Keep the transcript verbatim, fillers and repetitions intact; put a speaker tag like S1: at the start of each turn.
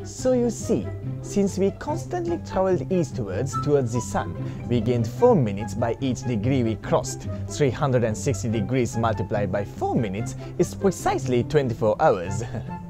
S1: So you see, since we constantly traveled eastwards towards the sun, we gained four minutes by each degree we crossed. three hundred sixty degrees multiplied by four minutes is precisely twenty-four hours.